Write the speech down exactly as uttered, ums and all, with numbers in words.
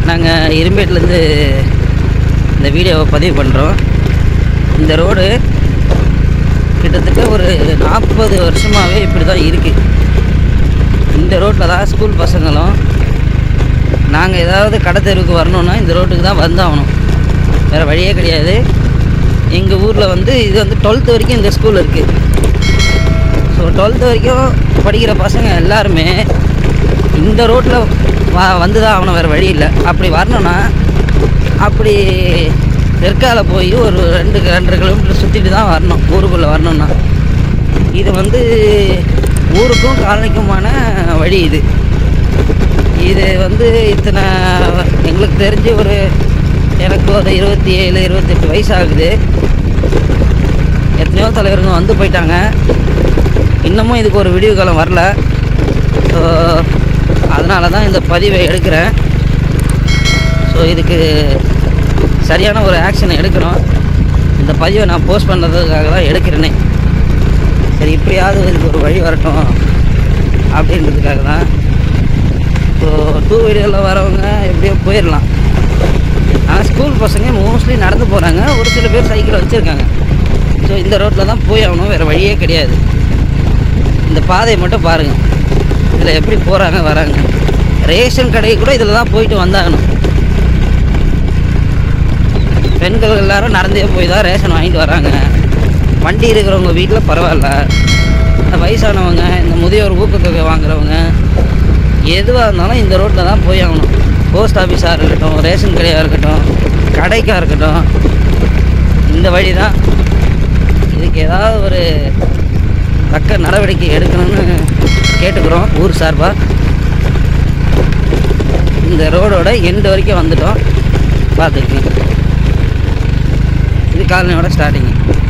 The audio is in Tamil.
நாங்கள் இரும்பேட்டிலேருந்து இந்த வீடியோவை பதிவு பண்ணுறோம். இந்த ரோடு கிட்டத்தட்ட ஒரு நாற்பது வருஷமாகவே இப்படி தான் இருக்குது. இந்த ரோட்டில் தான் ஸ்கூல் பசங்களும் நாங்கள் ஏதாவது கடை தெருவுக்கு வரணுன்னா இந்த ரோட்டுக்கு தான் வந்தாகணும், வேறு வழியே கிடையாது. எங்கள் ஊரில் வந்து இது வந்து டுவெல்த்து வரைக்கும் இந்த ஸ்கூல் இருக்குது. ஸோ டுவெல்த்து வரைக்கும் படிக்கிற பசங்க எல்லாருமே இந்த ரோட்டில் வா வந்து தான் ஆகணும், வேறு வழி இல்லை. அப்படி வரணுன்னா அப்படி தெற்கால போய் ஒரு ரெண்டு ரெண்டரை கிலோமீட்டர் சுற்றிட்டு தான் வரணும் ஊருக்குள்ளே வரணுன்னா. இது வந்து ஊருக்கும் காலனிக்குமான வழி. இது இது வந்து இத்தனை எங்களுக்கு தெரிஞ்சு ஒரு எனக்கு ஒரு இருபத்தி ஏழு இருபத்தெட்டு வயசு ஆகுது. எத்தனையோ தலைவருங்க வந்து போயிட்டாங்க, இன்னமும் இதுக்கு ஒரு விடிவு காலம் வரல. ஸோ அதனால தான் இந்த பதிவை எடுக்கிறேன். ஸோ இதுக்கு சரியான ஒரு ஆக்ஷனை எடுக்கணும். இந்த பதிவை நான் போஸ்ட் பண்ணுறதுக்காக தான் எடுக்கிறேனே. சரி, இப்படியாவது இதுக்கு ஒரு வழி வரட்டும் அப்படின்றதுக்காக தான். ஸோ டூ வீலரில் வரவங்க எப்படியோ போயிடலாம். ஆனால் ஸ்கூல் பசங்க மோஸ்ட்லி நடந்து போகிறாங்க, ஒரு சில பேர் சைக்கிளை வச்சுருக்காங்க. ஸோ இந்த ரோட்டில் தான் போய் ஆகணும், வேறு வழியே கிடையாது. இந்த பாதையை மட்டும் பாருங்கள், இதில் எப்படி போகிறாங்க வராங்க. ரேஷன் கடை கூட இதில் தான் போயிட்டு வந்தாகணும். பெண்கள் எல்லோரும் நடந்தே போய் தான் ரேஷன் வாங்கிட்டு வராங்க. வண்டி இருக்கிறவங்க வீட்டில் பரவாயில்ல, இந்த வயசானவங்க, இந்த முதியோர் ஊக்கத்தொகை வாங்குறவங்க எதுவாக இருந்தாலும் இந்த ரோட்டில் தான் போய் ஆகணும். போஸ்ட் ஆஃபீஸாக இருக்கட்டும், ரேஷன் கடையாக இருக்கட்டும், கடைக்காக இருக்கட்டும், இந்த வழி தான். இதுக்கு ஏதாவது ஒரு தக்க நடவடிக்கை எடுக்கணும்னு கேட்டுக்கிறோம் ஊர் சார்பாக. இந்த ரோடோட எண்டு வரைக்கும் வந்துட்டோம், பார்த்துக்கங்க. இது காலனியோட ஸ்டார்டிங்கு.